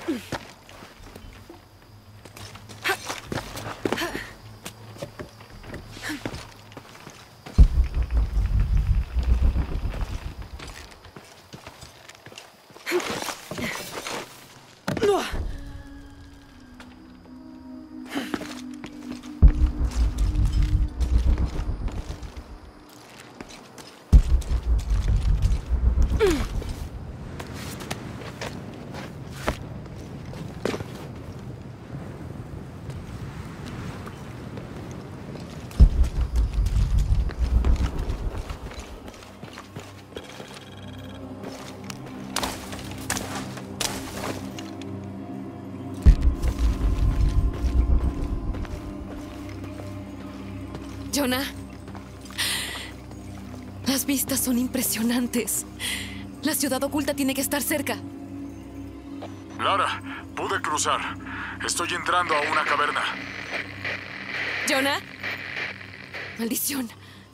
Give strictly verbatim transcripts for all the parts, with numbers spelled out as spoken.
Jonah, las vistas son impresionantes. La ciudad oculta tiene que estar cerca. Lara, pude cruzar. Estoy entrando a una caverna. Jonah. Maldición.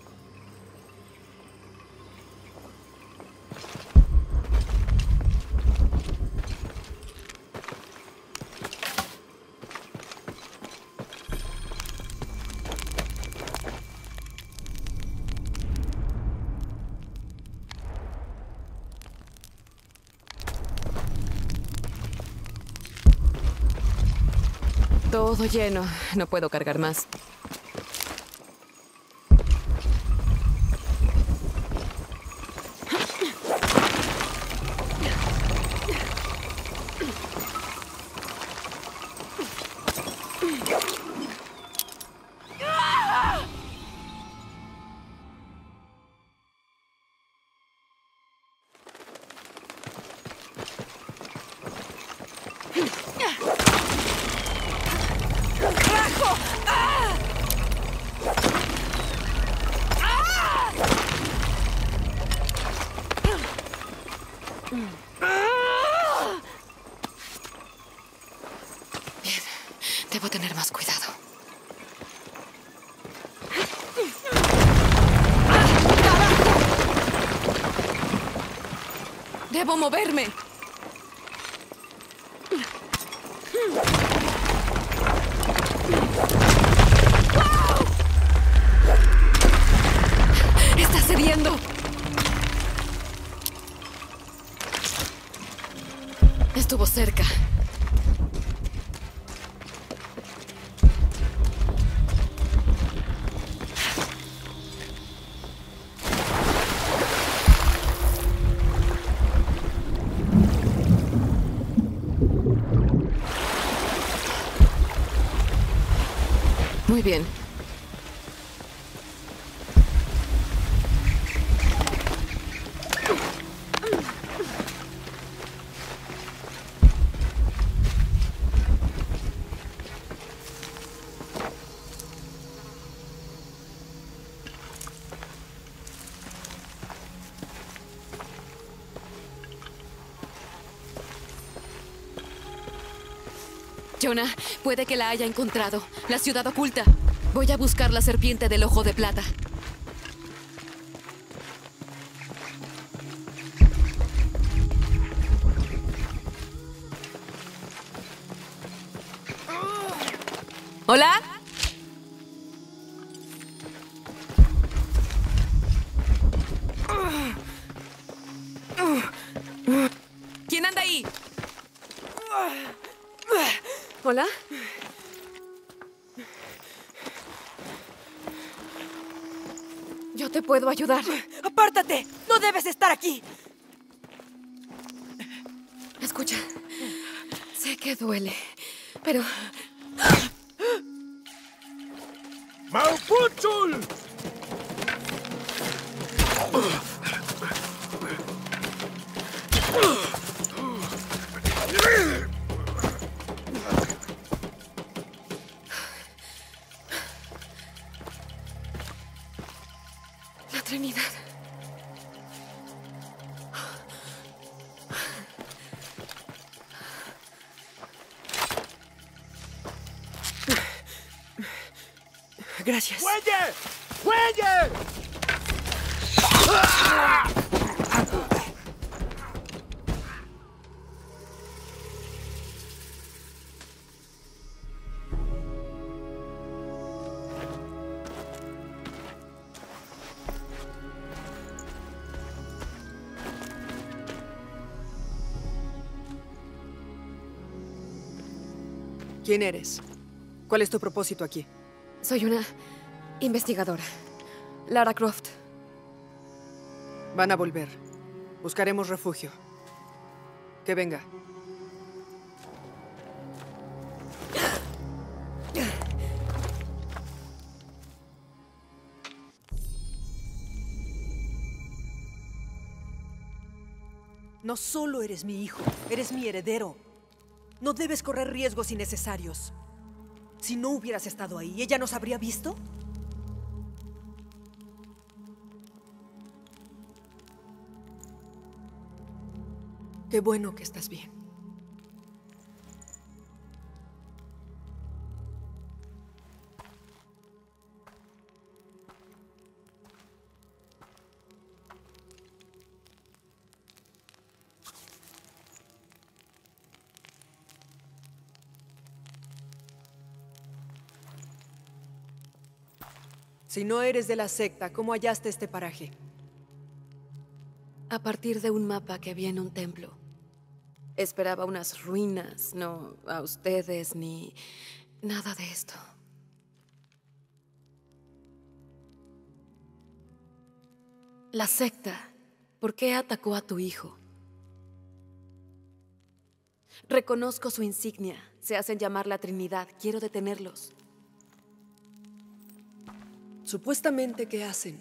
Todo lleno. No puedo cargar más. Bien, debo tener más cuidado. Debo moverme. Está cediendo. Estuvo cerca. Muy bien. Jonah, puede que la haya encontrado. La ciudad oculta. Voy a buscar la serpiente del ojo de plata. ¿Hola? ¿Quién anda ahí? ¿Hola? Yo te puedo ayudar. ¡Apártate! ¡No debes estar aquí! Escucha, sé que duele, pero... ¡Mauputzul! La Trinidad. Gracias. ¡Muelle! ¡Muelle! ¿Quién eres? ¿Cuál es tu propósito aquí? Soy una investigadora. Lara Croft. Van a volver. Buscaremos refugio. Que venga. No solo eres mi hijo, eres mi heredero. No debes correr riesgos innecesarios. Si no hubieras estado ahí, ¿ella nos habría visto? Qué bueno que estás bien. Si no eres de la secta, ¿cómo hallaste este paraje? A partir de un mapa que había en un templo. Esperaba unas ruinas, no a ustedes ni nada de esto. La secta, ¿por qué atacó a tu hijo? Reconozco su insignia. Se hacen llamar la Trinidad. Quiero detenerlos. Supuestamente, ¿qué hacen?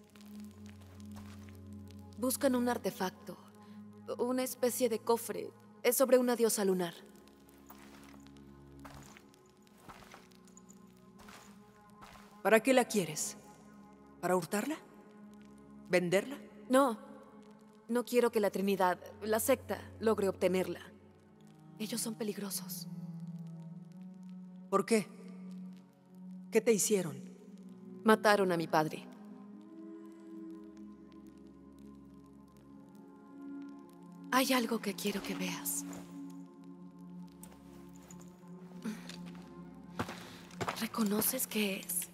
Buscan un artefacto, una especie de cofre. Es sobre una diosa lunar. ¿Para qué la quieres? ¿Para hurtarla? ¿Venderla? No, no quiero que la Trinidad, la secta, logre obtenerla. Ellos son peligrosos. ¿Por qué? ¿Qué te hicieron? Mataron a mi padre. Hay algo que quiero que veas. ¿Reconoces qué es?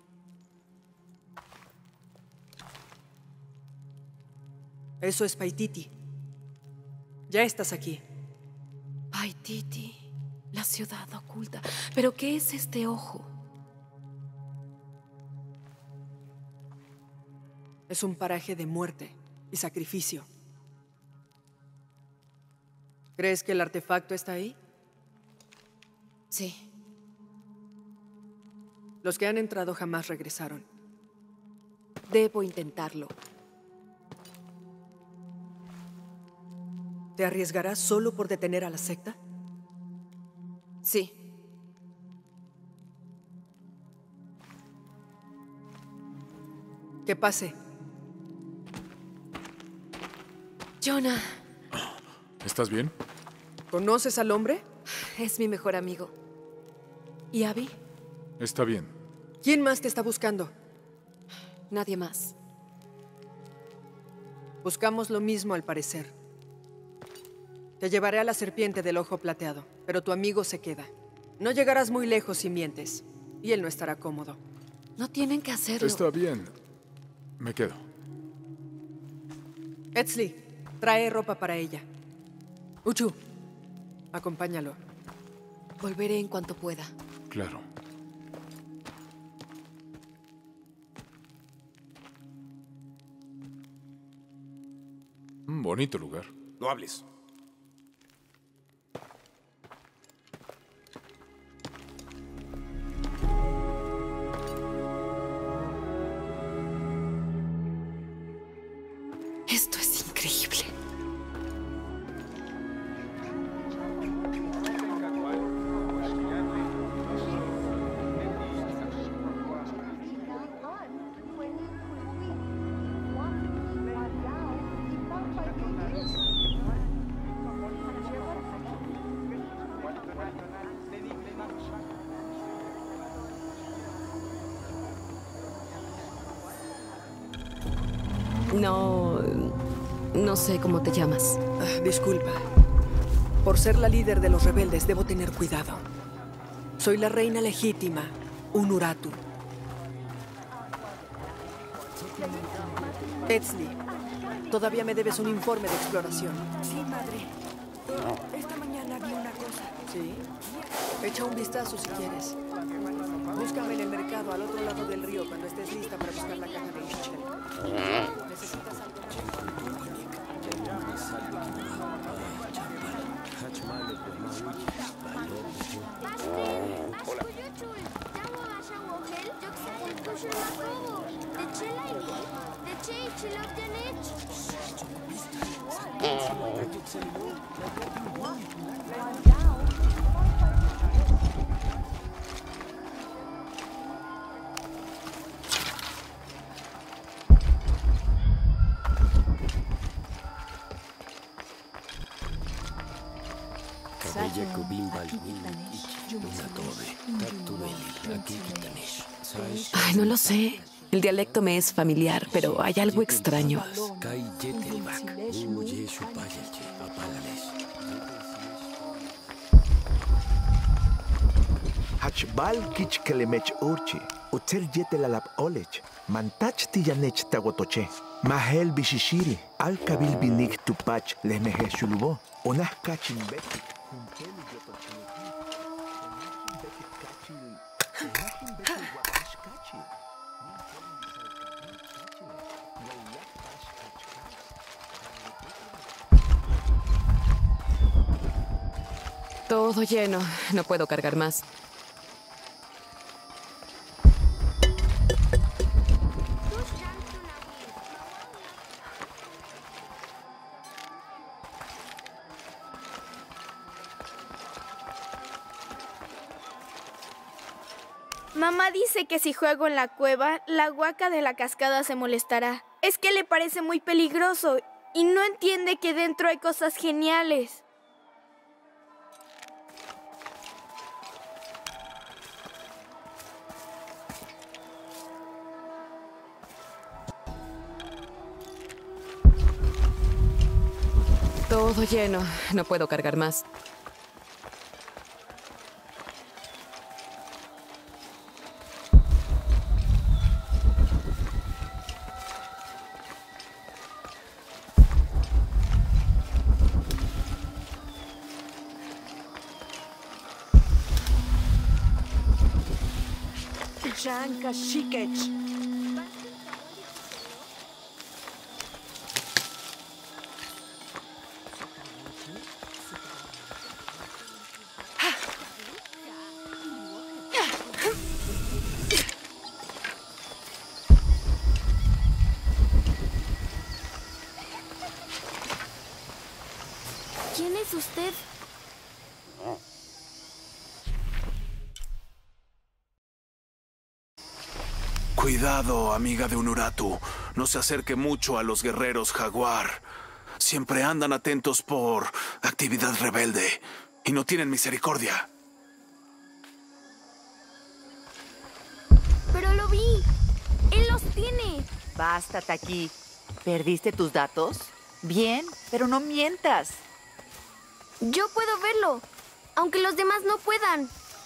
Eso es Paititi. Ya estás aquí. Paititi, la ciudad oculta. ¿Pero qué es este ojo? Es un paraje de muerte y sacrificio. ¿Crees que el artefacto está ahí? Sí. Los que han entrado jamás regresaron. Debo intentarlo. ¿Te arriesgarás solo por detener a la secta? Sí. Que pase. Jonah. ¿Estás bien? ¿Conoces al hombre? Es mi mejor amigo. ¿Y Abby? Está bien. ¿Quién más te está buscando? Nadie más. Buscamos lo mismo al parecer. Te llevaré a la serpiente del ojo plateado, pero tu amigo se queda. No llegarás muy lejos si mientes, y él no estará cómodo. No tienen que hacerlo. Está bien. Me quedo. Etzli, trae ropa para ella. Uchu, acompáñalo. Volveré en cuanto pueda. Claro. Un bonito lugar. No hables. Esto es increíble. No... no sé cómo te llamas. Ah, disculpa. Por ser la líder de los rebeldes, debo tener cuidado. Soy la reina legítima, Unuratu. Etzli, todavía me debes un informe de exploración. Sí, madre. Esta mañana vi una cosa. ¿Sí? Echa un vistazo si quieres. Búscame en el mercado al otro lado del río cuando estés lista para buscar la caja de Ishchel. ¿Necesitas algo? Ay, no lo sé. El dialecto me es familiar, pero hay algo extraño. Hachbal kich kelemech urchi, utzel yetelalap olech, mantach tiyanech tagotoche, mahel bishishiri, al kabil binik tupach lemeje shulubo, unah kachin betik, kumpel yotoche. Todo lleno. No puedo cargar más. Mamá dice que si juego en la cueva, la huaca de la cascada se molestará. Es que le parece muy peligroso y no entiende que dentro hay cosas geniales. Todo lleno. No puedo cargar más. Chanka Shikech. ¿Quién es usted? Cuidado, amiga de Unuratu. No se acerque mucho a los guerreros jaguar. Siempre andan atentos por actividad rebelde y no tienen misericordia. Pero lo vi. Él los tiene. Basta, Taki. ¿Perdiste tus datos? Bien, pero no mientas. Yo puedo verlo, aunque los demás no puedan.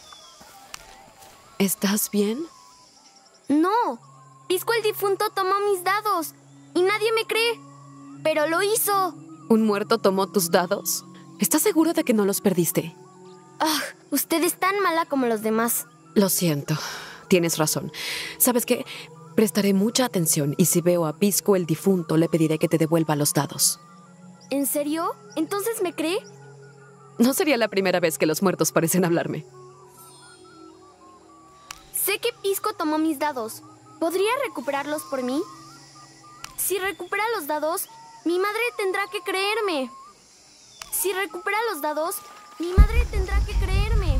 ¿Estás bien? No. Pisco el difunto tomó mis dados y nadie me cree. Pero lo hizo. ¿Un muerto tomó tus dados? ¿Estás seguro de que no los perdiste? Ah, usted es tan mala como los demás. Lo siento. Tienes razón. ¿Sabes qué? Prestaré mucha atención y si veo a Pisco el difunto, le pediré que te devuelva los dados. ¿En serio? ¿Entonces me cree? No sería la primera vez que los muertos parecen hablarme. Sé que Pisco tomó mis dados. ¿Podría recuperarlos por mí? Si recupera los dados, mi madre tendrá que creerme. Si recupera los dados, mi madre tendrá que creerme.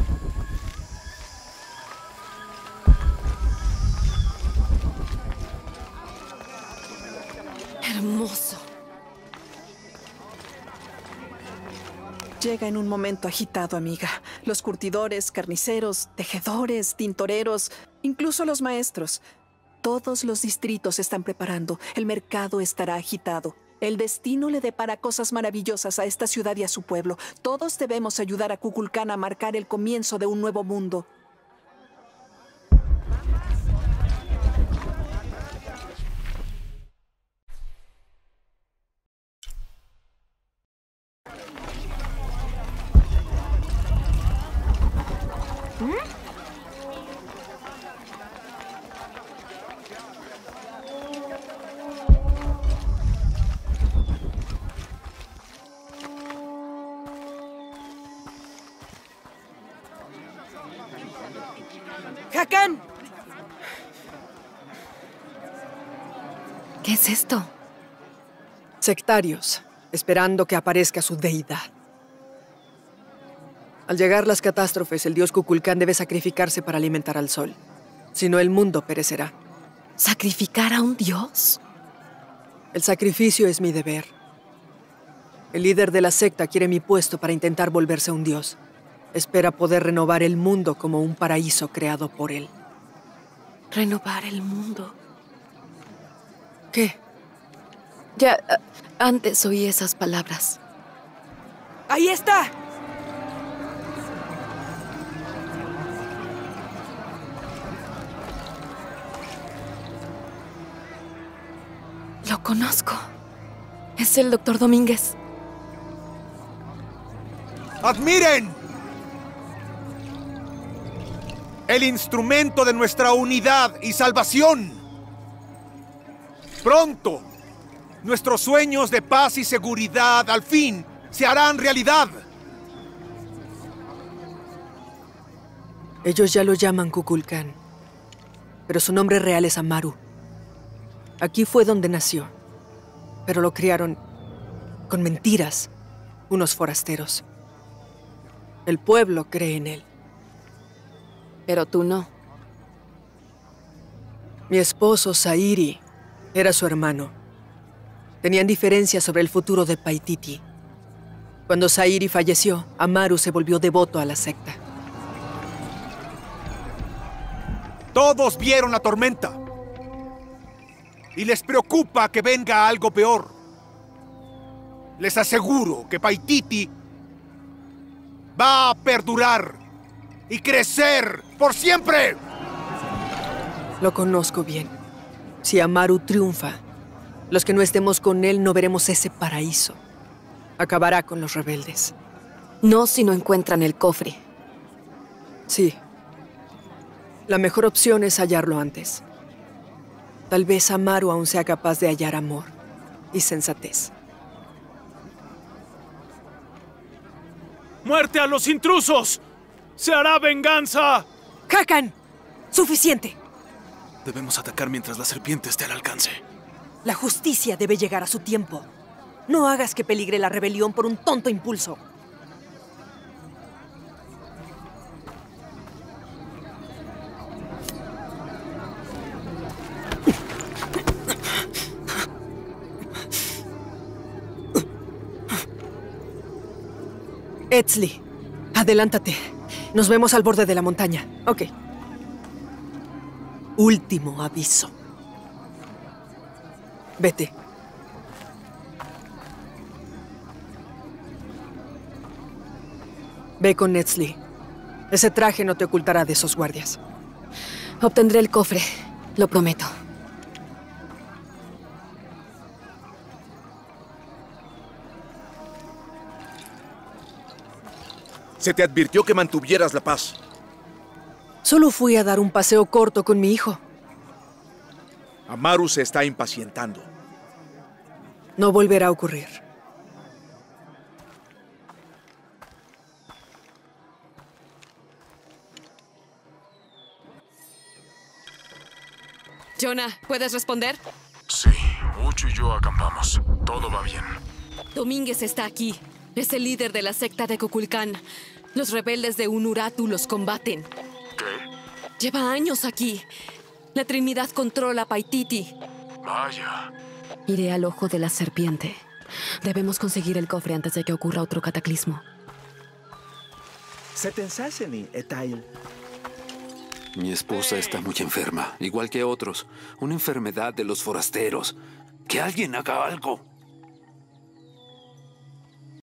Hermoso. Llega en un momento agitado, amiga. Los curtidores, carniceros, tejedores, tintoreros, incluso los maestros. Todos los distritos se están preparando. El mercado estará agitado. El destino le depara cosas maravillosas a esta ciudad y a su pueblo. Todos debemos ayudar a Kukulkan a marcar el comienzo de un nuevo mundo. ¿Mm? ¡Hakan! ¿Qué es esto? Sectarios, esperando que aparezca su deidad. Al llegar las catástrofes, el dios Kukulkan debe sacrificarse para alimentar al sol. Si no, el mundo perecerá. ¿Sacrificar a un dios? El sacrificio es mi deber. El líder de la secta quiere mi puesto para intentar volverse un dios. Espera poder renovar el mundo como un paraíso creado por él. Renovar el mundo. ¿Qué? Ya uh, antes oí esas palabras. ¡Ahí está! Lo conozco. Es el doctor Domínguez. ¡Admiren! El instrumento de nuestra unidad y salvación. Pronto, nuestros sueños de paz y seguridad al fin se harán realidad. Ellos ya lo llaman Kukulkan, pero su nombre real es Amaru. Aquí fue donde nació, pero lo criaron con mentiras unos forasteros. El pueblo cree en él. Pero tú no. Mi esposo, Zairi, era su hermano. Tenían diferencias sobre el futuro de Paititi. Cuando Zairi falleció, Amaru se volvió devoto a la secta. Todos vieron la tormenta. Y les preocupa que venga algo peor. Les aseguro que Paititi va a perdurar y crecer por siempre. Lo conozco bien. Si Amaru triunfa, los que no estemos con él no veremos ese paraíso. Acabará con los rebeldes. No si no encuentran el cofre. Sí. La mejor opción es hallarlo antes. Tal vez Amaru aún sea capaz de hallar amor y sensatez. ¡Muerte a los intrusos! ¡Se hará venganza! ¡Hakan! ¡Suficiente! Debemos atacar mientras la serpiente esté al alcance. La justicia debe llegar a su tiempo. No hagas que peligre la rebelión por un tonto impulso. Etzli, adelántate. Nos vemos al borde de la montaña. Ok. Último aviso. Vete. Ve con Etzli. Ese traje no te ocultará de esos guardias. Obtendré el cofre, lo prometo. Se te advirtió que mantuvieras la paz. Solo fui a dar un paseo corto con mi hijo. Amaru se está impacientando. No volverá a ocurrir. Jonah, ¿puedes responder? Sí, Uchu y yo acampamos. Todo va bien. Domínguez está aquí. Es el líder de la secta de Kukulkan. Los rebeldes de Unuratu los combaten. ¿Qué? Lleva años aquí. La Trinidad controla Paititi. Vaya. Iré al ojo de la serpiente. Debemos conseguir el cofre antes de que ocurra otro cataclismo. Setensaseni, Etail. Mi esposa está muy enferma, igual que otros. Una enfermedad de los forasteros. Que alguien haga algo.